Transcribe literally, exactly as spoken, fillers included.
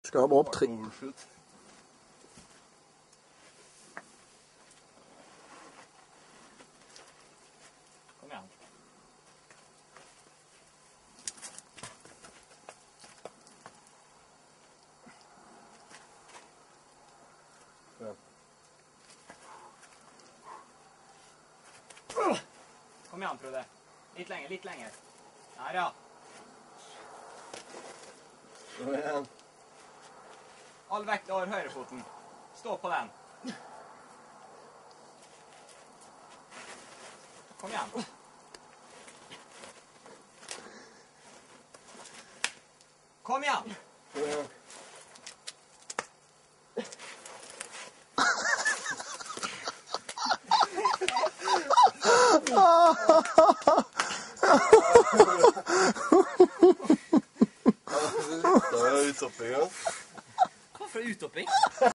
Skal ha bra opp tre. Kom igjen. Kom igjen, Frode. Litt lenger, litt lenger. Her, ja. Kom igjen. All vekt over høyrefoten. Stå på den. Kom igjen. Kom igjen. Kom igjen. Da er jeg uthopping, ja. Hva for uthopping?